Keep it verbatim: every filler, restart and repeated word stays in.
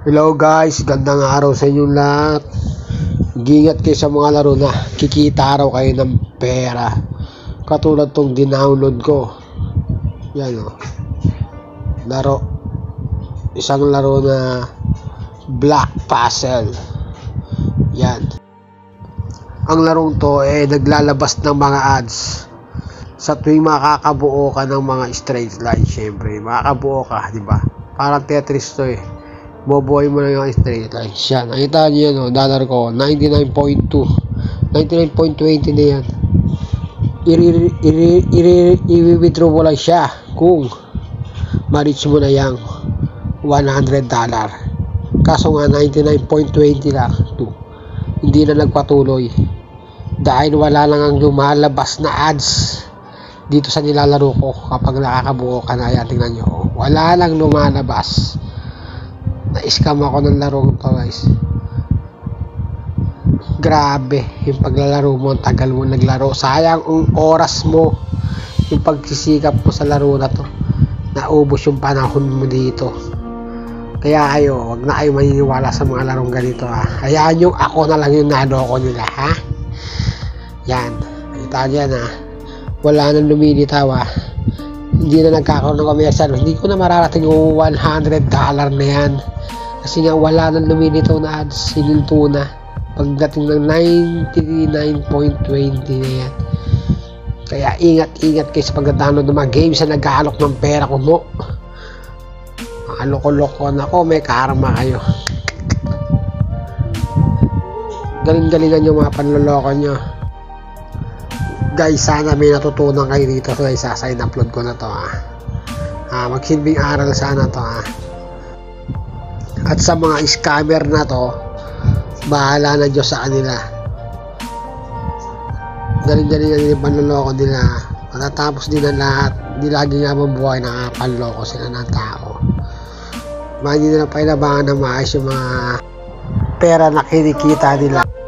Hello guys, gandang araw sa inyong lahat. Gingat kayo sa mga laro na kikita raw kayo ng pera. Katulad tong dinownload ko. Yan o. Laro. Isang laro na Black Puzzle. Yan. Ang larong to eh naglalabas ng mga ads. Sa tuwing makakabuo ka ng mga straight line, syempre makakabuo ka, di ba? Parang Tetris to eh. Boboy mo na yung straight line. Yan, nakita nyo yan o, dollar ko ninety-nine point two, ninety-nine point two zero na yan. I-withdraw mo lang siya kung ma-reach mo na yung one hundred dollar. Kaso nga ninety-nine point two zero lang to. Hindi na nagpatuloy dahil wala lang ang lumalabas na ads dito sa nilalaro ko. Kapag nakakabuo ka na yan, tingnan nyo, wala lang lumalabas. Na-scam ako ng larong to guys. Grabe yung paglalaro mo, ang tagal mo naglaro, sayang ang oras mo, yung pagsisikap mo sa laro na to, naubos yung panahon mo dito. Kaya ayo, wag na kayo maniniwala sa mga larong ganito ha. Hayaan yung ako na lang yung naloko nila ha. Yan, kita dyan ha, wala nang lumilitaw ha. Hindi na nagkakaroon ng commercial. Hindi ko na mararating yung one hundred dollar na yan kasi nga wala nang lumilitaw na ads. Hininto na pagdating ng ninety-nine point two zero na yan. Kaya ingat-ingat kayo sa pagda-download ng mga games na nag-aalok ng pera ko mo. Mga loko-loko na ko, may karma kayo. Galing-galingan yung mga panloloko nyo guys. Sana may natutunan kayo dito guys ha, sa in-upload ko na to ha. Ah, magsilbing aral sana to ha. At sa mga scammer na to, bahala na Diyos sa kanila. Galing-galing yung panloloko nila. Matatapos din ang lahat. Hindi lagi nga mabuhay na panloko sila ng tao. Hindi nila pailabangan na maayos yung mga pera na kinikita nila.